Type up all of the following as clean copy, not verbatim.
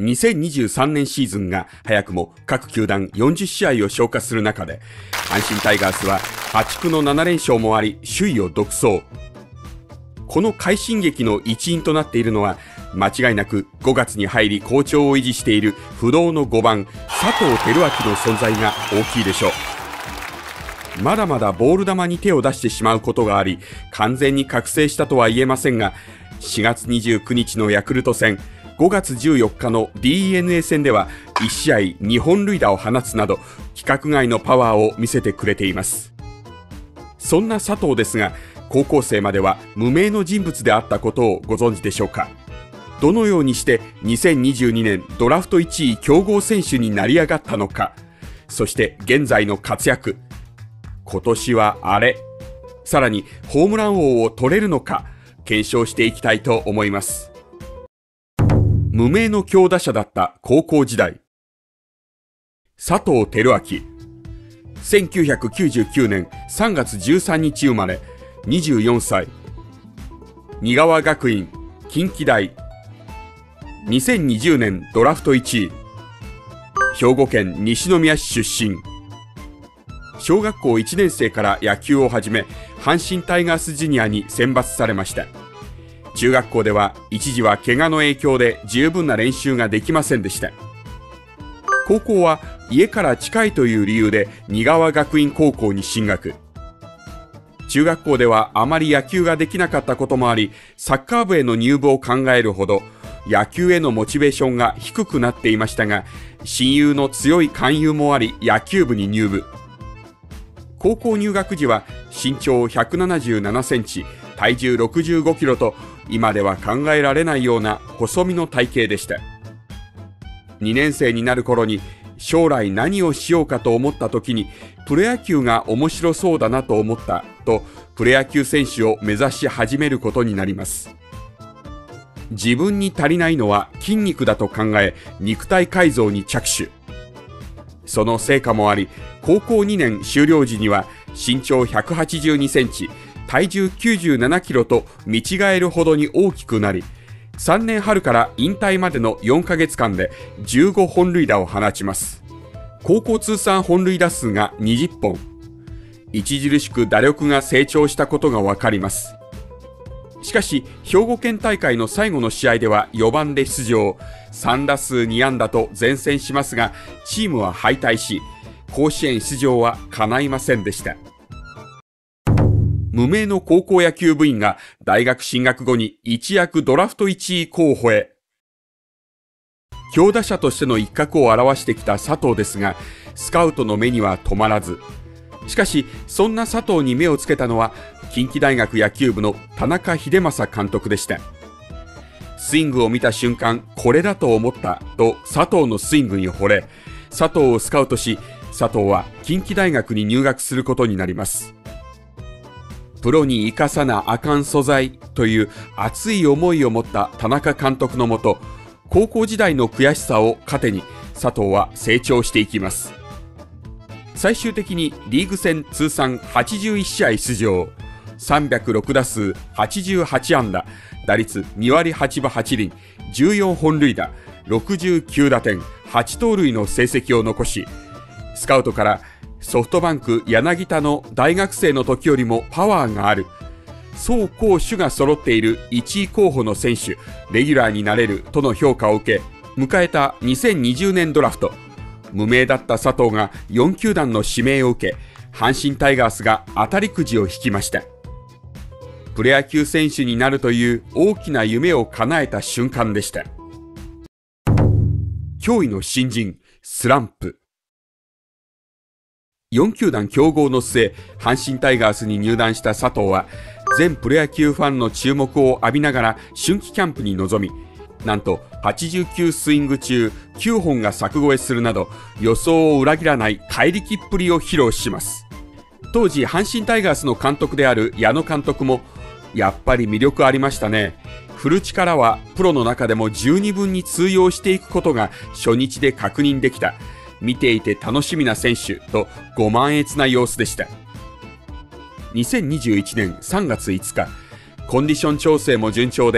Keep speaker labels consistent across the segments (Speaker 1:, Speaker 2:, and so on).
Speaker 1: 2023年シーズンが早くも各球団40試合を消化する中で、阪神タイガースは破竹の7連勝もあり首位を独走。この快進撃の一因となっているのは、間違いなく5月に入り好調を維持している不動の5番佐藤輝明の存在が大きいでしょう。まだまだボール球に手を出してしまうことがあり、完全に覚醒したとは言えませんが、4月29日のヤクルト戦、5月14日の DNA 戦では1試合2本塁打を放つなど規格外のパワーを見せてくれています。そんな佐藤ですが、高校生までは無名の人物であったことをご存知でしょうか。どのようにして2022年ドラフト1位強豪選手になり上がったのか、そして現在の活躍、今年はあれ、さらにホームラン王を取れるのか検証していきたいと思います。無名の強打者だった高校時代、佐藤輝明、1999年3月13日生まれ、24歳、仁川学院、近畿大、2020年ドラフト1位、兵庫県西宮市出身。小学校1年生から野球を始め、阪神タイガースジュニアに選抜されました。中学校では一時は怪我の影響で十分な練習ができませんでした。高校は家から近いという理由で仁川学院高校に進学。中学校ではあまり野球ができなかったこともあり、サッカー部への入部を考えるほど野球へのモチベーションが低くなっていましたが、親友の強い勧誘もあり野球部に入部。高校入学時は身長177センチ、体重65キロと今では考えられないような細身の体型でした。2年生になる頃に将来何をしようかと思った時に、プロ野球が面白そうだなと思ったとプロ野球選手を目指し始めることになります。自分に足りないのは筋肉だと考え、肉体改造に着手。その成果もあり、高校2年終了時には身長182センチ、体重97キロと見違えるほどに大きくなり、3年春から引退までの4ヶ月間で15本塁打を放ちます。高校通算本塁打数が20本。著しく打力が成長したことがわかります。しかし、兵庫県大会の最後の試合では4番で出場、3打数2安打と善戦しますが、チームは敗退し、甲子園出場は叶いませんでした。無名の高校野球部員が大学進学後に一躍ドラフト1位候補へ。強打者としての一角を表してきた佐藤ですが、スカウトの目には止まらず。しかし、そんな佐藤に目をつけたのは、近畿大学野球部の田中秀正監督でした。スイングを見た瞬間、これだと思ったと佐藤のスイングに惚れ、佐藤をスカウトし、佐藤は近畿大学に入学することになります。プロに生かさなあかん素材という熱い思いを持った田中監督のもと、高校時代の悔しさを糧に佐藤は成長していきます。最終的にリーグ戦通算81試合出場、306打数88安打、打率2割8分8厘、14本塁打、69打点、8盗塁の成績を残し、スカウトからソフトバンク柳田の大学生の時よりもパワーがある、走攻守が揃っている1位候補の選手、レギュラーになれるとの評価を受け、迎えた2020年ドラフト、無名だった佐藤が4球団の指名を受け、阪神タイガースが当たりくじを引きました。プロ野球選手になるという大きな夢を叶えた瞬間でした。驚異の新人、スランプ。4球団競合の末、阪神タイガースに入団した佐藤は、全プロ野球ファンの注目を浴びながら春季キャンプに臨み、なんと89スイング中9本が柵越えするなど、予想を裏切らない怪力っぷりを披露します。当時阪神タイガースの監督である矢野監督も、やっぱり魅力ありましたね。振る力はプロの中でも十二分に通用していくことが初日で確認できた。見ていて楽しみな選手とご満悦な様子でした。2021年3月5日、コンディション調整も順調で、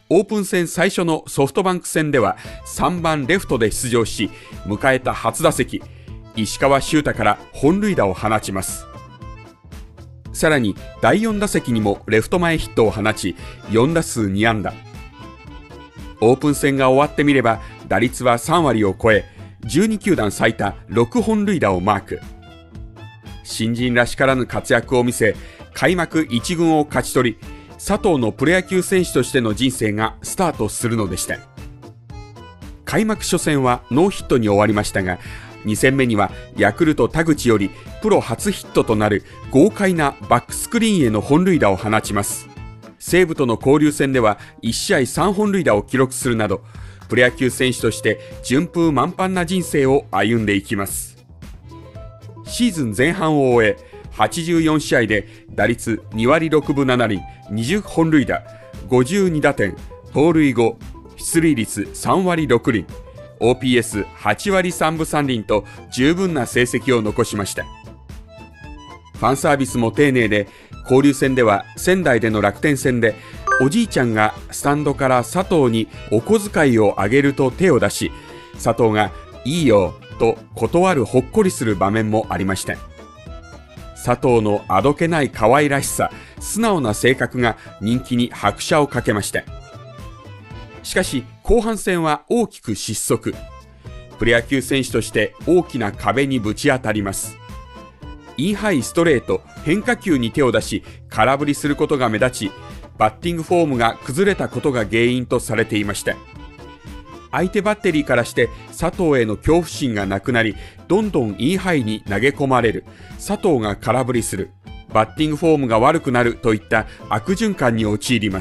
Speaker 1: オープン戦最初のソフトバンク戦では3番レフトで出場し、迎えた初打席、石川柊太から本塁打を放ちます。さらに第4打席にもレフト前ヒットを放ち、4打数2安打。オープン戦が終わってみれば打率は3割を超え、12球団最多6本塁打をマーク。新人らしからぬ活躍を見せ、開幕1軍を勝ち取り、佐藤のプロ野球選手としての人生がスタートするのでした。開幕初戦はノーヒットに終わりましたが、2戦目にはヤクルト田口よりプロ初ヒットとなる豪快なバックスクリーンへの本塁打を放ちます。西武との交流戦では1試合3本塁打を記録するなど、プロ野球選手として順風満帆な人生を歩んでいきます。シーズン前半を終え、84試合で打率2割6分7厘、20本塁打、52打点、盗塁後、出塁率3割6厘、OPS8 割3分3厘と十分な成績を残しました。ファンサービスも丁寧で、交流戦では仙台での楽天戦で、おじいちゃんがスタンドから佐藤にお小遣いをあげると手を出し、佐藤がいいよと断るほっこりする場面もありました。佐藤のあどけない可愛らしさ、素直な性格が人気に拍車をかけました。しかし後半戦は大きく失速。プロ野球選手として大きな壁にぶち当たります。インハイストレート、変化球に手を出し空振りすることが目立ち、バッティングフォームが崩れたことが原因とされていました。相手バッテリーからして佐藤への恐怖心がなくなり、どんどんインハイに投げ込まれる、佐藤が空振りする、バッティングフォームが悪くなるといった悪循環に陥ります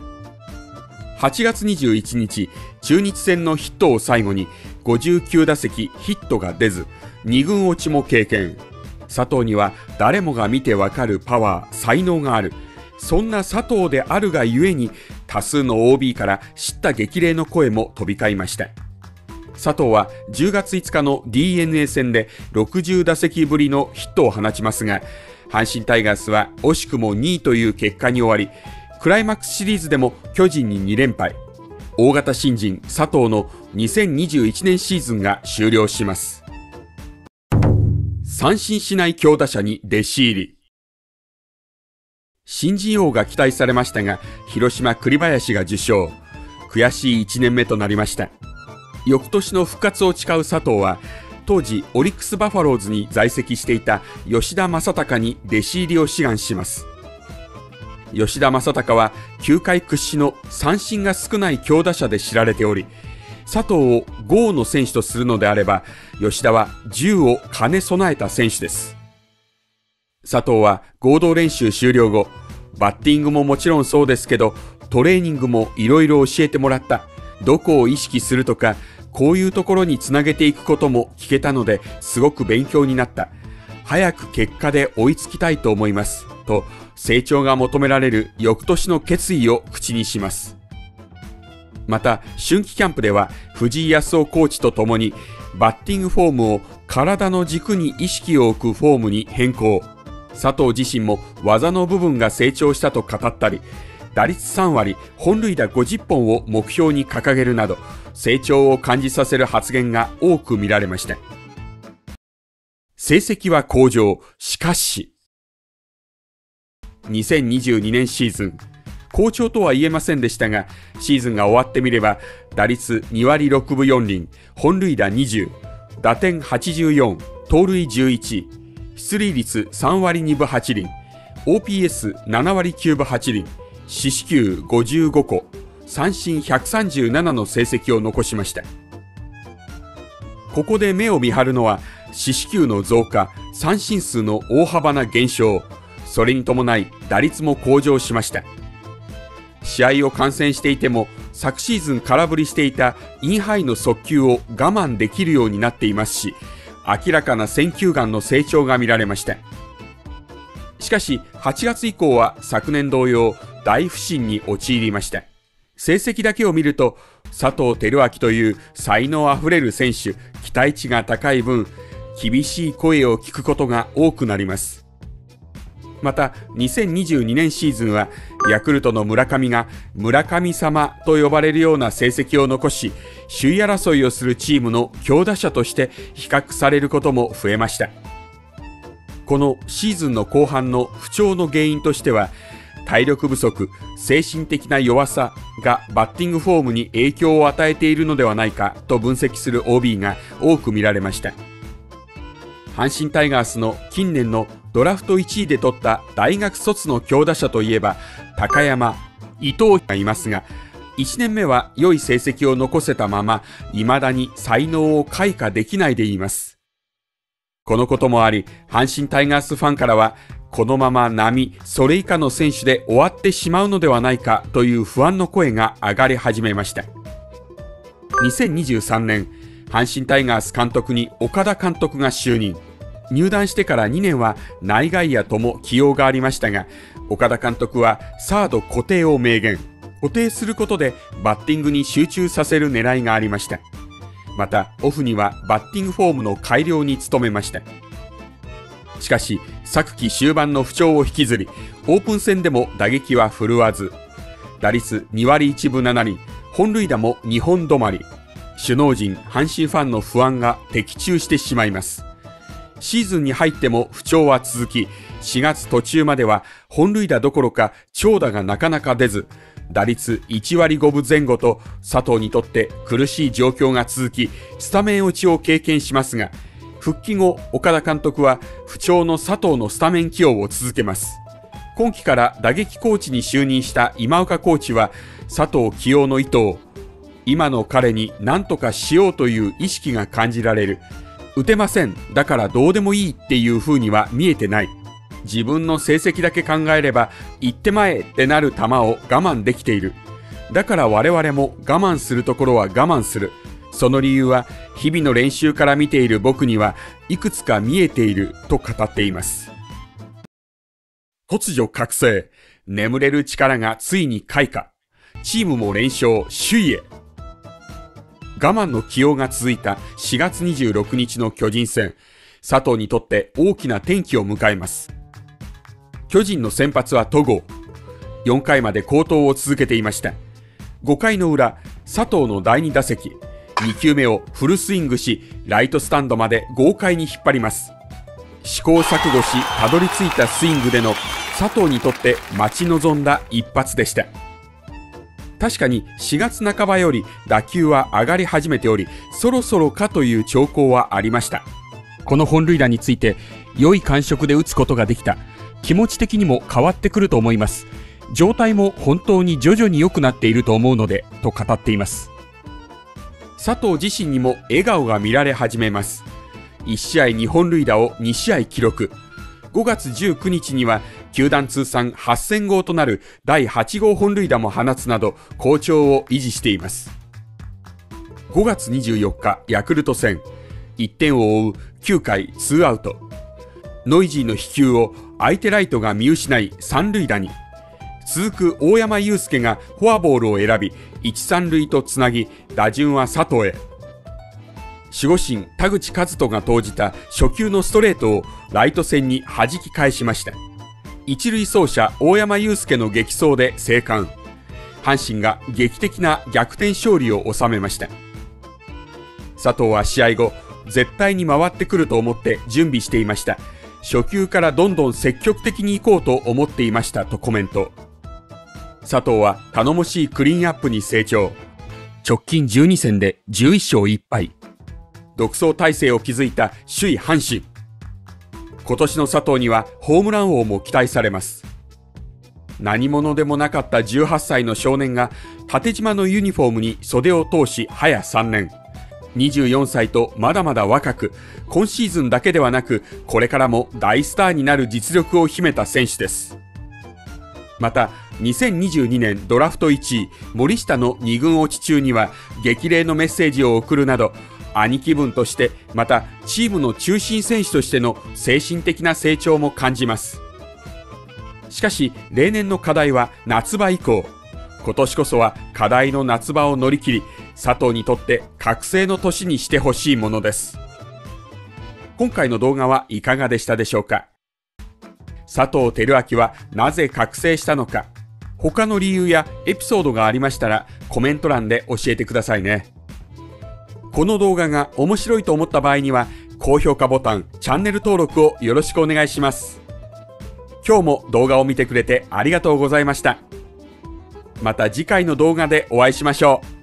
Speaker 1: 。8月21日、中日戦のヒットを最後に59打席ヒットが出ず、2軍落ちも経験。佐藤には誰もが見てわかるパワー、才能がある。そんな佐藤であるがゆえに、多数の OB から叱咤激励の声も飛び交いました。佐藤は10月5日の DNA 戦で60打席ぶりのヒットを放ちますが、阪神タイガースは惜しくも2位という結果に終わり、クライマックスシリーズでも巨人に2連敗。大型新人佐藤の2021年シーズンが終了します。三振しない強打者に弟子入り。新人王が期待されましたが、広島栗林が受賞。悔しい1年目となりました。翌年の復活を誓う佐藤は、当時オリックスバファローズに在籍していた吉田正尚に弟子入りを志願します。吉田正尚は球界屈指の三振が少ない強打者で知られており、佐藤を剛の選手とするのであれば、吉田は銃を兼ね備えた選手です。佐藤は合同練習終了後、バッティングももちろんそうですけど、トレーニングもいろいろ教えてもらった。どこを意識するとか、こういうところにつなげていくことも聞けたので、すごく勉強になった。早く結果で追いつきたいと思います。と、成長が求められる翌年の決意を口にします。また、春季キャンプでは藤井康夫コーチと共に、バッティングフォームを体の軸に意識を置くフォームに変更。佐藤自身も技の部分が成長したと語ったり、打率3割、本塁打50本を目標に掲げるなど、成長を感じさせる発言が多く見られました。成績は向上、しかし、2022年シーズン、好調とは言えませんでしたが、シーズンが終わってみれば、打率2割6分4厘、本塁打20、打点84、盗塁11、出塁率3割2分8厘、OPS7 割9分8厘、四死球55個、三振137の成績を残しました。ここで目を見張るのは、四死球の増加、三振数の大幅な減少、それに伴い打率も向上しました。試合を観戦していても、昨シーズン空振りしていたインハイの速球を我慢できるようになっていますし、明らかな選球眼の成長が見られました。しかし、8月以降は昨年同様、大不振に陥りました。成績だけを見ると、佐藤輝明という才能あふれる選手、期待値が高い分、厳しい声を聞くことが多くなります。 また2022年シーズンはヤクルトの村上が村神様と呼ばれるような成績を残し、首位争いをするチームの強打者として比較されることも増えました。このシーズンの後半の不調の原因としては、体力不足、精神的な弱さがバッティングフォームに影響を与えているのではないかと分析する OB が多く見られました。阪神タイガースの近年のドラフト1位で取った大学卒の強打者といえば高山、伊藤がいますが、1年目は良い成績を残せたまま未だに才能を開花できないでいます。このこともあり、阪神タイガースファンからはこのまま並、それ以下の選手で終わってしまうのではないかという不安の声が上がり始めました。2023年、阪神タイガース監督に岡田監督が就任。入団してから2年は内外野とも起用がありましたが、岡田監督はサード固定を明言。固定することでバッティングに集中させる狙いがありました。また、オフにはバッティングフォームの改良に努めました。しかし、昨季終盤の不調を引きずり、オープン戦でも打撃は振るわず、打率2割1分7厘、本塁打も2本止まり、首脳陣、阪神ファンの不安が的中してしまいます。シーズンに入っても不調は続き、4月途中までは本塁打どころか長打がなかなか出ず、打率1割5分前後と佐藤にとって苦しい状況が続き、スタメン落ちを経験しますが、復帰後、岡田監督は不調の佐藤のスタメン起用を続けます。今季から打撃コーチに就任した今岡コーチは、佐藤起用の意図を、今の彼に何とかしようという意識が感じられる。打てません。だからどうでもいいっていう風には見えてない。自分の成績だけ考えれば、行ってまえってなる球を我慢できている。だから我々も我慢するところは我慢する。その理由は、日々の練習から見ている僕にはいくつか見えていると語っています。突如覚醒。眠れる力がついに開花。チームも連勝、首位へ。我慢の起用が続いた4月26日の巨人戦。佐藤にとって大きな転機を迎えます。巨人の先発は戸郷。4回まで好投を続けていました。5回の裏、佐藤の第2打席。2球目をフルスイングし、ライトスタンドまで豪快に引っ張ります。試行錯誤したどり着いたスイングでの佐藤にとって待ち望んだ一発でした。確かに4月半ばより打球は上がり始めており、そろそろかという兆候はありました。この本塁打について、良い感触で打つことができた。気持ち的にも変わってくると思います。状態も本当に徐々に良くなっていると思うので、と語っています。佐藤自身にも笑顔が見られ始めます。1試合2本塁打を2試合記録。5月19日には球団通算8000号となる第8号本塁打も放つなど好調を維持しています。5月24日ヤクルト戦、1点を追う9回2アウト。ノイジーの飛球を相手ライトが見失い3塁打に。続く大山悠輔がフォアボールを選び、1、3塁とつなぎ、打順は佐藤へ。守護神田口和人が投じた初球のストレートをライト線に弾き返しました。一塁走者大山悠輔の激走で生還。阪神が劇的な逆転勝利を収めました。佐藤は試合後、絶対に回ってくると思って準備していました。初球からどんどん積極的に行こうと思っていましたとコメント。佐藤は頼もしいクリーンアップに成長。直近12戦で11勝1敗。独走体制を築いた首位阪神。今年の佐藤にはホームラン王も期待されます。何者でもなかった18歳の少年が縦縞のユニフォームに袖を通し早3年。24歳とまだまだ若く、今シーズンだけではなく、これからも大スターになる実力を秘めた選手です。また、2022年ドラフト1位、森下の2軍落ち中には、激励のメッセージを送るなど、兄貴分として、またチームの中心選手としての精神的な成長も感じます。しかし、例年の課題は夏場以降。今年こそは課題の夏場を乗り切り、佐藤にとって覚醒の年にしてほしいものです。今回の動画はいかがでしたでしょうか。 佐藤輝明はなぜ覚醒したのか、他の理由やエピソードがありましたらコメント欄で教えてくださいね。この動画が面白いと思った場合には、高評価ボタン、チャンネル登録をよろしくお願いします。今日も動画を見てくれてありがとうございました。また次回の動画でお会いしましょう。